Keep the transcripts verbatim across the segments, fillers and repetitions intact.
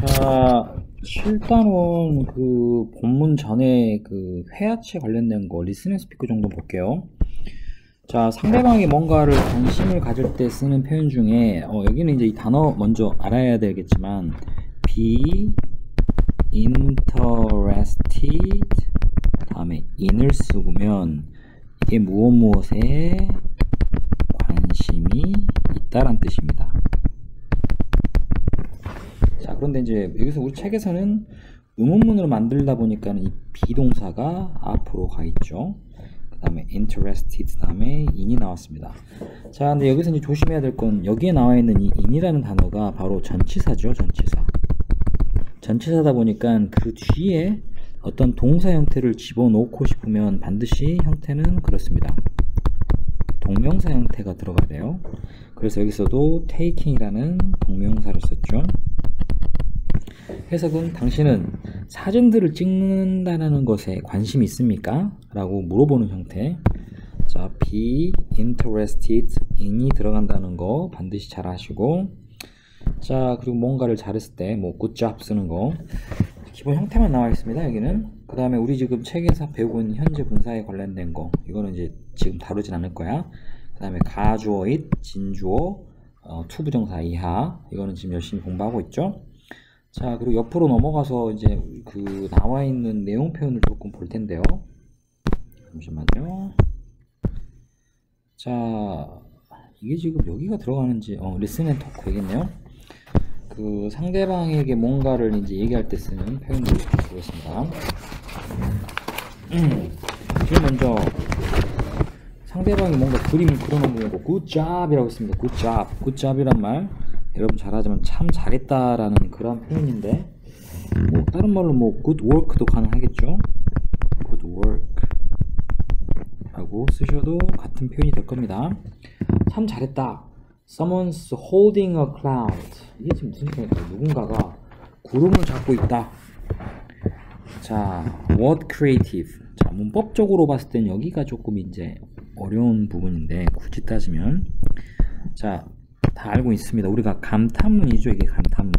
자, 일단은 그 본문 전에 그 회화체 관련된 거 리스닝 스피커 정도 볼게요. 자, 상대방이 뭔가를 관심을 가질 때 쓰는 표현 중에 어, 여기는 이제 이 단어 먼저 알아야 되겠지만 be interested 다음에 in을 쓰면 이게 무엇 무엇에 관심이 있다란 뜻입니다. 자, 그런데 이제 여기서 우리 책에서는 의문문으로 만들다 보니까 이 비동사가 앞으로 가 있죠. 그 다음에 interested 다음에 in이 나왔습니다. 자, 근데 여기서 이제 조심해야 될 건 여기에 나와 있는 이 in이라는 단어가 바로 전치사죠. 전치사. 전치사다 보니까 그 뒤에 어떤 동사 형태를 집어넣고 싶으면 반드시 형태는 그렇습니다. 동명사 형태가 들어가야 돼요. 그래서 여기서도 taking이라는 동명사를 썼죠. 해석은 당신은 사진들을 찍는다는 것에 관심이 있습니까? 라고 물어보는 형태. 자, be interested in이 들어간다는 거 반드시 잘 아시고, 자, 그리고 뭔가를 잘했을 때 뭐 good job 쓰는 거 기본 형태만 나와 있습니다. 여기는. 그 다음에 우리 지금 책에서 배우고 있는 현재 분사에 관련된 거 이거는 이제 지금 다루진 않을 거야. 그 다음에 가주어 it, 진주어, 어, 투부정사 이하 이거는 지금 열심히 공부하고 있죠. 자, 그리고 옆으로 넘어가서 이제 그 나와 있는 내용 표현을 조금 볼 텐데요. 잠시만요. 자, 이게 지금 여기가 들어가는지, 어, listen and talk 되겠네요. 그 상대방에게 뭔가를 이제 얘기할 때 쓰는 표현들을 보겠습니다. 음, 제일 먼저 상대방이 뭔가 그림을 그려놓은 거 보고 good job이라고 했습니다. good job, good job이란 말 여러분 잘하지만 참 잘했다라는 그런 표현인데, 뭐 다른 말로 뭐 good work도 가능하겠죠. good work 라고 쓰셔도 같은 표현이 될 겁니다. 참 잘했다. Someone's holding a cloud. 이게 지금 무슨 표현일까요? 누군가가 구름을 잡고 있다. 자, what creative. 자, 문법적으로 봤을 땐 여기가 조금 이제 어려운 부분인데 굳이 따지면, 자, 다 알고 있습니다. 우리가 감탄문이죠. 이게 감탄문.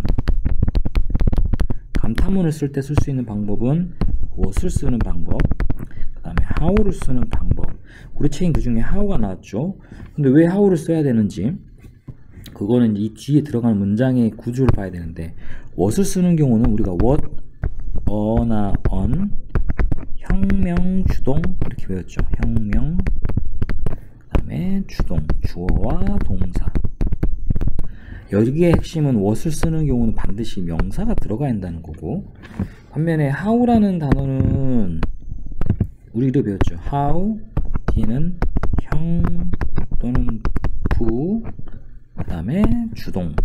감탄문을 쓸 때 쓸 수 있는 방법은 what을 쓰는 방법, 그 다음에 how를 쓰는 방법. 우리 책인 그 중에 how가 나왔죠. 근데 왜 how를 써야 되는지, 그거는 이 뒤에 들어가는 문장의 구조를 봐야 되는데, what을 쓰는 경우는 우리가 what, 어나 on, 혁명, 주동 이렇게 배웠죠. 혁명, 그 다음에 주동, 주어와 동사. 여기의 핵심은 what을 쓰는 경우는 반드시 명사가 들어가야 한다는 거고, 반면에 how라는 단어는 우리도 배웠죠. how, 뒤에는 형 또는 부, 그 다음에 주동.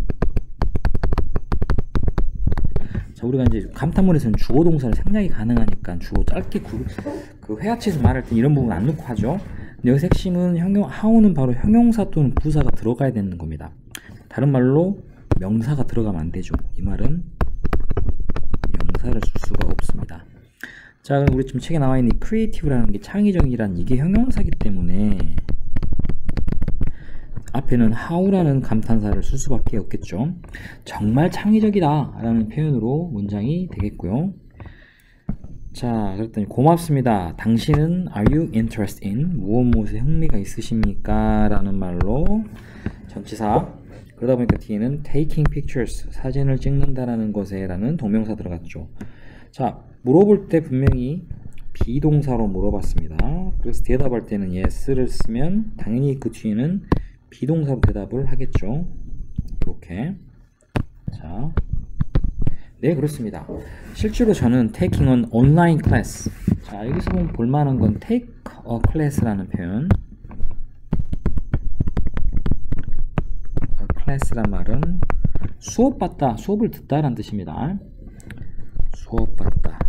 자, 우리가 이제 감탄문에서는 주어 동사를 생략이 가능하니까 주어 짧게 구, 그 회화체에서 말할 때 이런 부분 안 넣고 하죠. 근데 여기서 핵심은 형용, how는 바로 형용사 또는 부사가 들어가야 되는 겁니다. 다른 말로 명사가 들어가면 안 되죠. 이 말은 명사를 쓸 수가 없습니다. 자, 우리 지금 책에 나와 있는 이 creative라는 게 창의적이란 이게 형용사이기 때문에 앞에는 how라는 감탄사를 쓸 수밖에 없겠죠. 정말 창의적이다 라는 표현으로 문장이 되겠고요. 자, 그랬더니 고맙습니다. 당신은 are you interested in 무엇 무엇에 흥미가 있으십니까? 라는 말로 전치사. 그러다 보니까 뒤에는 taking pictures 사진을 찍는다라는 것에 라는 동명사 들어갔죠. 자, 물어볼 때 분명히 비동사로 물어봤습니다. 그래서 대답할 때는 yes를 쓰면 당연히 그 뒤에는 비동사로 대답을 하겠죠. 이렇게. 자, 네, 그렇습니다. 실제로 저는 taking an online class. 자, 여기서 보면 볼만한 건 take a class라는 표현. class란 말은 수업받다, 수업을 듣다라는 뜻입니다. 수업받다.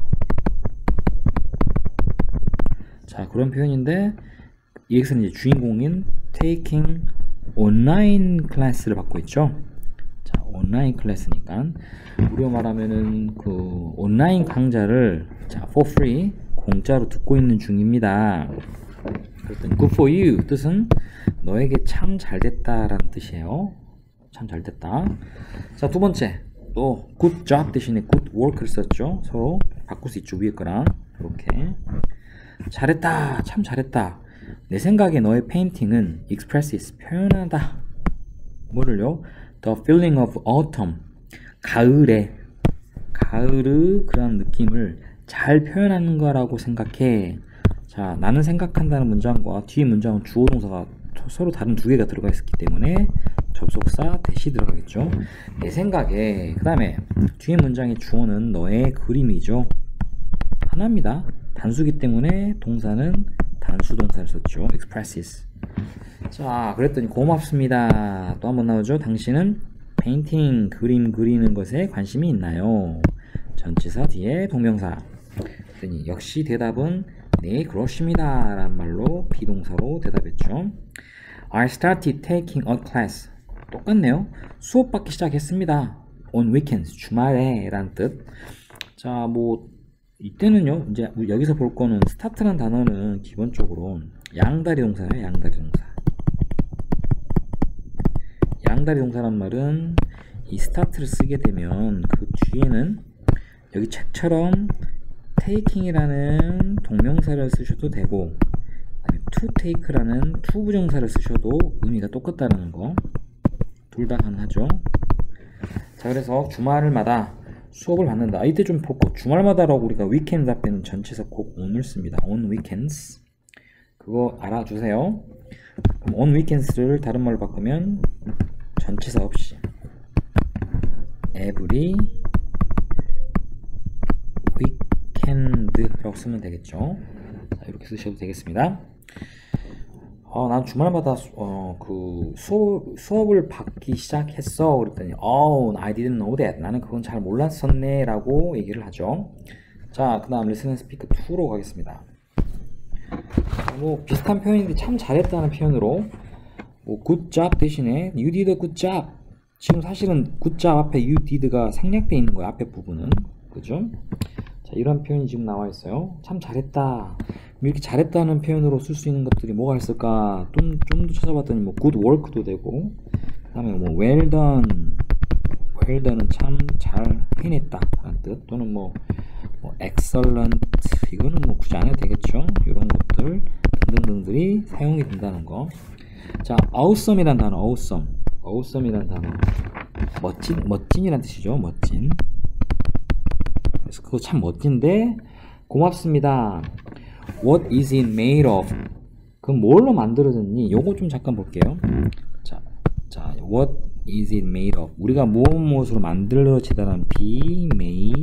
자, 그런 표현인데 여기서는 이제 주인공인 taking 온라인 클래스를 받고 있죠. 자, 온라인 클래스니까 우리가 말하면은 그 온라인 강좌를 자, for free 공짜로 듣고 있는 중입니다. 그랬더니 good for you 뜻은 너에게 참 잘됐다 라는 뜻이에요. 참 잘됐다. 자, 두 번째 또 good job 대신에 good work를 썼죠. 서로 바꿀 수 있죠. 위에 거랑 이렇게. 잘했다, 참 잘했다. 내 생각에 너의 페인팅은 expresses 표현하다. 뭐를요? The feeling of autumn, 가을에 가을의 그런 느낌을 잘 표현하는 거라고 생각해. 자, 나는 생각한다는 문장과 뒤에 문장은 주어 동사가 서로 다른 두 개가 들어가 있기 때문에 접속사 대시 들어가겠죠. 내 생각에. 그 다음에 뒤에 문장의 주어는 너의 그림이죠. 하나입니다. 단수기 때문에 동사는 단수 동사를 썼죠. expresses. 자, 그랬더니 고맙습니다. 또 한번 나오죠. 당신은 페인팅, 그림 그리는 것에 관심이 있나요? 전치사 뒤에 동명사. 그랬더니 역시 대답은 네, 그렇습니다 라는 말로 비동사로 대답했죠. I started taking a class. 똑같네요. 수업 받기 시작했습니다. on weekends, 주말에 라는 뜻. 자, 뭐 이때는요, 이제 여기서 볼 거는 start라는 단어는 기본적으로 양다리 동사예요. 양다리 동사. 양다리 동사란 말은 이 start를 쓰게 되면 그 뒤에는 여기 책처럼 taking이라는 동명사를 쓰셔도 되고, to take라는 to 부정사를 쓰셔도 의미가 똑같다는 거. 둘 다 가능하죠. 자, 그래서 주말마다 수업을 받는다. 이때 좀 볼거 주말마다라고 우리가 weekend 앞에는 전치사 꼭 on을 씁니다. on weekends. 그거 알아주세요. 그럼 on weekends를 다른 말로 바꾸면 전치사 없이 every weekend라고 쓰면 되겠죠. 자, 이렇게 쓰셔도 되겠습니다. 어, 난 주말마다 수, 어, 그 수업, 수업을 받기 시작했어. 그랬더니 Oh, I didn't know that. 나는 그건 잘 몰랐었네 라고 얘기를 하죠. 자, 그 다음 Listen and Speak 이로 가겠습니다. 뭐 비슷한 표현인데 참 잘했다는 표현으로 뭐 good job 대신에 you did a good job. 지금 사실은 good job 앞에 you did가 생략되어 있는 거예요. 앞에 부분은. 그죠? 자, 이런 표현이 지금 나와 있어요. 참 잘했다. 이렇게 잘했다는 표현으로 쓸 수 있는 것들이 뭐가 있을까? 좀 좀 더 찾아봤더니 뭐 good work도 되고, 그다음에 뭐 well done, well done은 참 잘 해냈다 라는 뜻, 또는 뭐, 뭐 excellent, 이거는 뭐 굳이 안 해도 되겠죠. 이런 것들 등등등들이 사용이 된다는 거. 자, awesome이란 단어, awesome, awesome이란 단어, 멋진, 멋진이란 뜻이죠. 멋진. 그래서 그거 참 멋진데 고맙습니다. What is it made of? 그럼 뭘로 만들어졌니? 요거 좀 잠깐 볼게요. 자, 자, what is it made of? 우리가 무엇 무엇으로 만들어지다라는 be made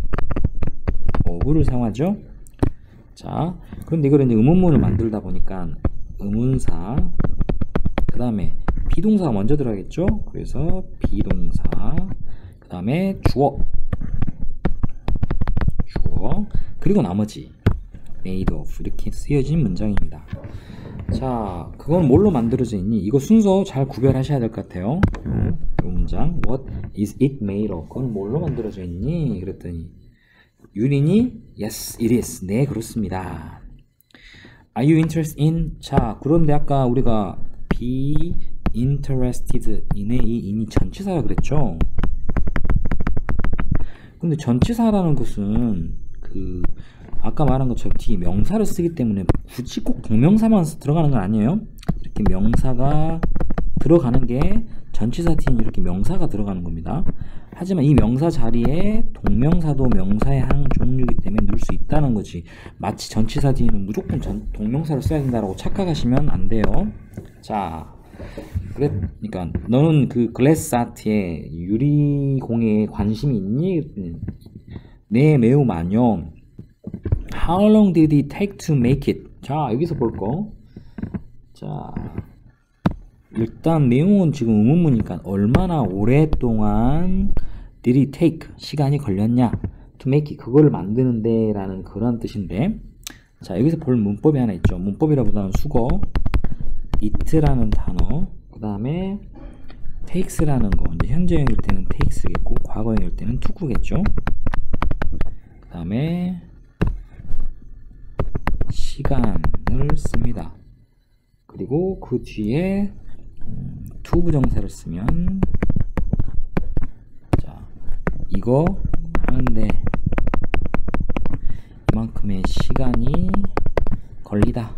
of를 사용하죠. 자, 그런데 이거를 이제 의문문을 만들다 보니까 의문사, 그 다음에 비동사가 먼저 들어가겠죠. 그래서 비동사, 그 다음에 주어, 주어, 그리고 나머지 made of 이렇게 쓰여진 문장입니다. 자, 그건 뭘로 만들어져 있니? 이거 순서 잘 구별하셔야 될 것 같아요. 이 문장 What is it made of? 그건 뭘로 만들어져 있니? 그랬더니 유린이 Yes, it is. 네, 그렇습니다. Are you interested in? 자, 그런데 아까 우리가 be interested in의 이 in이 전치사라 그랬죠? 근데 전치사라는 것은 그 아까 말한 것처럼 뒤에 명사를 쓰기 때문에 굳이 꼭 동명사만 들어가는 건 아니에요. 이렇게 명사가 들어가는 게 전치사 뒤에 이렇게 명사가 들어가는 겁니다. 하지만 이 명사 자리에 동명사도 명사의 한 종류이기 때문에 넣을 수 있다는 거지. 마치 전치사 뒤에는 무조건 전, 동명사를 써야 된다고 착각하시면 안 돼요. 자, 그러니까 너는 그 글래스 아트에 유리공예에 관심이 있니? 네, 매우 많요. How long did it take to make it? 자, 여기서 볼 거. 자, 일단 내용은 지금 의문문이니까 얼마나 오랫동안 did it take? 시간이 걸렸냐? to make it, 그걸 만드는데 라는 그런 뜻인데, 자, 여기서 볼 문법이 하나 있죠. 문법이라보다는 수거, it라는 단어, 그 다음에 takes라는 거, 이제 현재형일 때는 takes겠고 과거형일 때는 took겠죠. 그 다음에 시간을 씁니다. 그리고 그 뒤에 음, to 부정사를 쓰면, 자, 이거 하는데 이만큼의 시간이 걸리다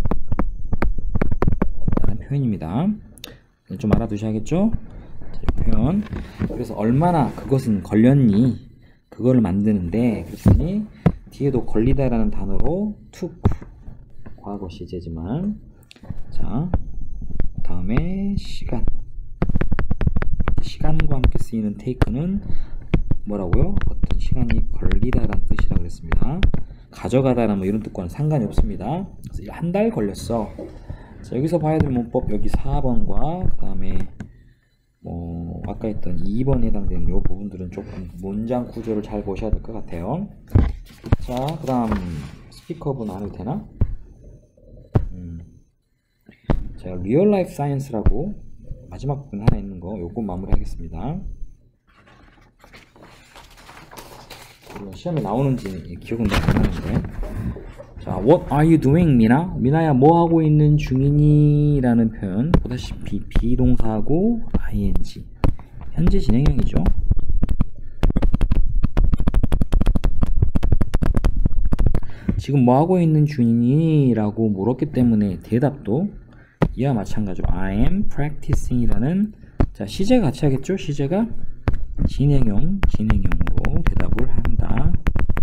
라는 표현입니다. 좀 알아두셔야겠죠? 자, 이 표현. 그래서 얼마나 그것은 걸렸니? 그거를 만드는데, 그랬더니 뒤에도 걸리다라는 단어로 took, 과거 시제지만, 자 다음에 시간, 시간과 함께 쓰이는 take는 뭐라고요? 어떤 시간이 걸리다라는 뜻이라고 그랬습니다. 가져가다라는 뭐 이런 뜻과는 상관이 없습니다. 그래서 한 달 걸렸어. 자, 여기서 봐야 될 문법 여기 사 번과 그 다음에 뭐 아까 했던 이 번에 해당되는 이 부분들은 조금 문장 구조를 잘 보셔야 될 것 같아요. 자, 그 다음 스피커분 안 해도 되나? 음. 자, 리얼 라이프 사이언스라고 마지막 부분 하나 있는 거 요거 마무리 하겠습니다. 물론 시험에 나오는지 기억은 안 나는데. 자, what are you doing, 미나? 미나야 뭐 하고 있는 중이니? 라는 표현 보다시피 비동사하고 ing 현재 진행형이죠. 지금 뭐 하고 있는 중이니? 라고 물었기 때문에 대답도 이와 마찬가지로 I am practicing 이라는, 자, 시제가 같이 하겠죠? 시제가 진행형, 진행형으로 대답을 한다.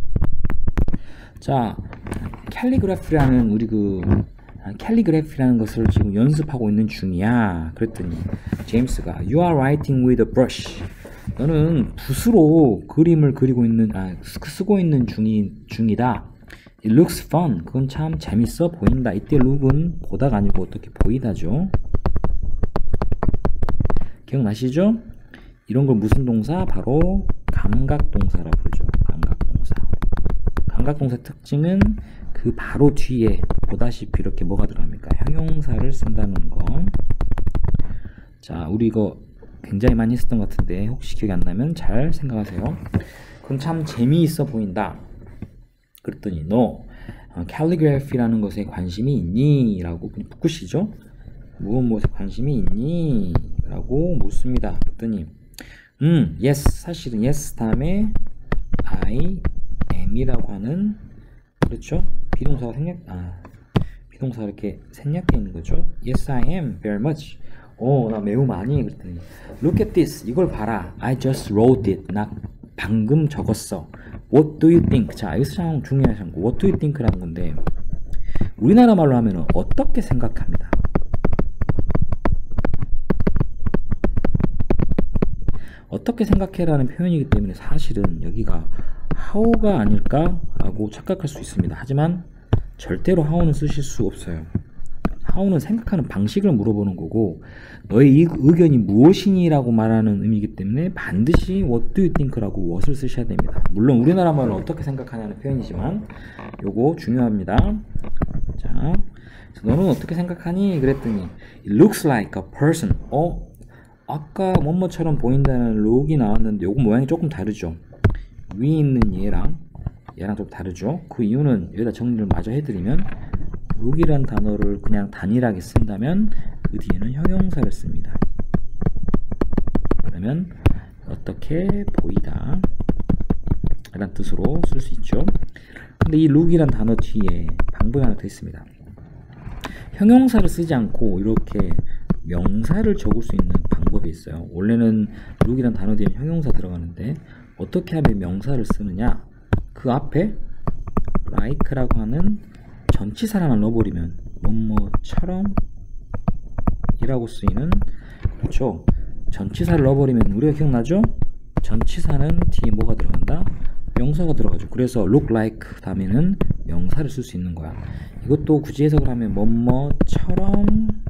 자, 캘리그래피라는 우리 그 캘리그래피라는 것을 지금 연습하고 있는 중이야. 그랬더니 제임스가 You are writing with a brush. 너는 붓으로 그림을 그리고 있는, 아, 쓰고 있는 중이, 중이다. It looks fun. 그건 참 재밌어 보인다. 이때 look은 보다가 아니고 어떻게 보이다죠. 기억나시죠? 이런 걸 무슨 동사? 바로 감각동사라고 부르죠. 감각동사. 감각동사 특징은 그 바로 뒤에 보다시피 이렇게 뭐가 들어갑니까? 형용사를 쓴다는 거. 자, 우리 이거 굉장히 많이 했었던 것 같은데 혹시 기억이 안 나면 잘 생각하세요. 그건 참 재미있어 보인다. 그랬더니 너 캘리그래피라는 것에 관심이 있니? 라고 그냥 묻으시죠. 무엇 무엇에 관심이 있니? 라고 묻습니다. 그랬더니 음, yes, 사실은 yes 다음에 I am 이라고 하는, 그렇죠? 비동사가 생략, 아, 비동사가 이렇게 생략되어 있는 거죠. Yes, I am very much. 오, 나 매우 많이. 그랬더니 look at this. 이걸 봐라. I just wrote it. 나 방금 적었어. What do you think? 자, 여기서 참 중요한 거. What do you think라는 건데 우리나라 말로 하면은 어떻게 생각합니다. 어떻게 생각해라는 표현이기 때문에 사실은 여기가 how가 아닐까라고 착각할 수 있습니다. 하지만 절대로 how는 쓰실 수 없어요. how는 생각하는 방식을 물어보는 거고 너의 이 의견이 무엇이니? 라고 말하는 의미이기 때문에 반드시 what do you think? 라고 what을 쓰셔야 됩니다. 물론 우리나라 말로 어떻게 생각하냐는 표현이지만 요거 중요합니다. 자, 너는 어떻게 생각하니? 그랬더니 It looks like a person. 어? 아까 뭐뭐처럼 보인다는 look이 나왔는데 요거 모양이 조금 다르죠. 위에 있는 얘랑 얘랑 좀 다르죠. 그 이유는 여기다 정리를 마저 해드리면 look이란 단어를 그냥 단일하게 쓴다면 그 뒤에는 형용사를 씁니다. 그러면 어떻게 보이다 라는 뜻으로 쓸 수 있죠. 근데 이 look이란 단어 뒤에 방법이 하나 더 있습니다. 형용사를 쓰지 않고 이렇게 명사를 적을 수 있는 방법이 있어요. 원래는 look이란 단어 뒤에 형용사 들어가는데 어떻게 하면 명사를 쓰느냐, 그 앞에 like라고 하는 전치사를 넣어버리면 뭐뭐처럼 이라고 쓰이는, 그렇죠. 전치사를 넣어버리면 우리가 기억나죠? 전치사는 뒤에 뭐가 들어간다? 명사가 들어가죠. 그래서 look like 다음에는 명사를 쓸 수 있는 거야. 이것도 굳이 해석을 하면 뭐뭐처럼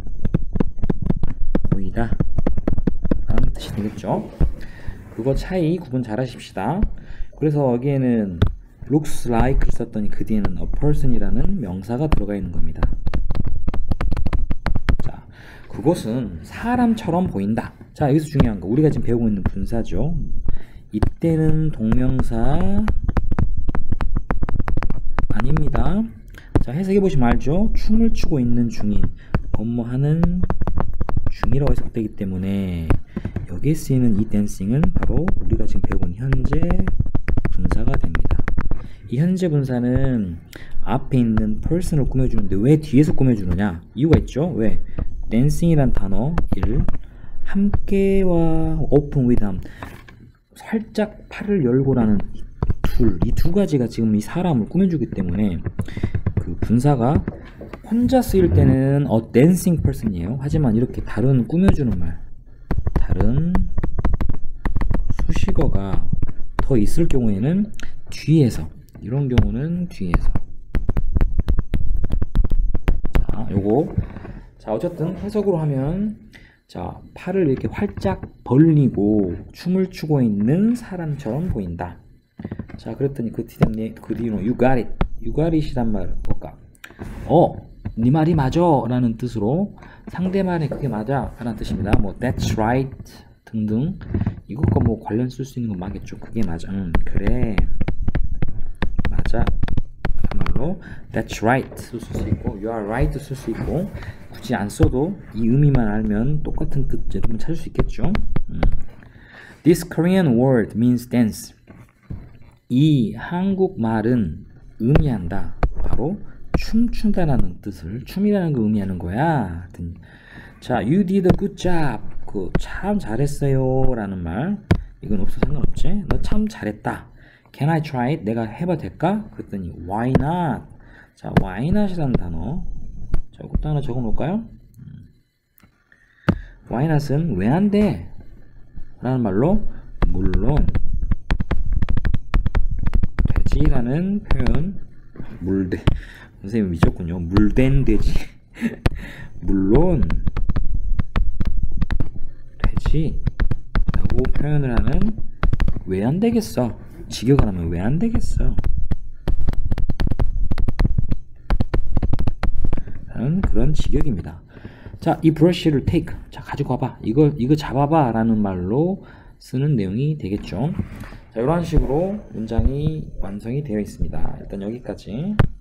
보이다 라는 뜻이 되겠죠. 그거 차이 구분 잘 하십시다. 그래서 여기에는 looks like를 썼더니 그 뒤에는 a person이라는 명사가 들어가 있는 겁니다. 자, 그것은 사람처럼 보인다. 자, 여기서 중요한 거 우리가 지금 배우고 있는 분사죠. 이때는 동명사 아닙니다. 자, 해석해 보시면 알죠. 춤을 추고 있는 중인, 뭐뭐 하는 중이라고 해석되기 때문에 여기에 쓰이는 이 dancing은 바로 우리가 지금 배운 현재 분사가 됩니다. 이 현재 분사는 앞에 있는 person을 꾸며주는데 왜 뒤에서 꾸며주느냐? 이유가 있죠. 왜? dancing이란 단어 일 함께와 open with 함 살짝 팔을 열고라는 둘, 이 두 가지가 지금 이 사람을 꾸며주기 때문에 그 분사가 혼자 쓰일 때는 a dancing person이에요. 하지만 이렇게 다른 꾸며주는 말, 다른 수식어가 더 있을 경우에는 뒤에서, 이런 경우는 뒤에서. 자, 요거. 자, 어쨌든 해석으로 하면, 자, 팔을 이렇게 활짝 벌리고 춤을 추고 있는 사람처럼 보인다. 자, 그랬더니 그 뒤에, 그 뒤로 you got it, you got it이란 말 뭘까? 어, 네 말이 맞아 라는 뜻으로 상대말에 그게 맞아 라는 뜻입니다. 뭐 that's right 등등 이것과 뭐 관련 쓸 수 있는 건 맞겠죠. 그게 맞아, 응, 그래, 맞아 라는 말로 that's right 쓸 수 있고 you are right 쓸 수 있고 굳이 안 써도 이 의미만 알면 똑같은 뜻 여러분 찾을 수 있겠죠. 음. This Korean word means dance. 이 한국말은 의미한다. 바로 춤춘다라는 뜻을, 춤이라는 걸 의미하는 거야. 자, you did a good job. 그 참 잘했어요 라는 말. 이건 없어 상관없지. 너 참 잘했다. Can I try it? 내가 해봐도 될까? 그랬더니 why not? 자, why not이라는 단어. 자, 이것도 하나 적어 놓을까요? why not은 왜 안 돼? 라는 말로 물론 되지라는 표현. 물대 선생님 미쳤군요. 물된 돼지. 물론 되지 라고 표현을 하는 왜 안 되겠어? 직역을 하면 왜 안 되겠어? 라는 그런 직역입니다. 자, 이 브러쉬를 take. 자, 가지고 와봐. 이걸, 이거 잡아봐 라는 말로 쓰는 내용이 되겠죠. 자, 이런 식으로 문장이 완성이 되어 있습니다. 일단 여기까지.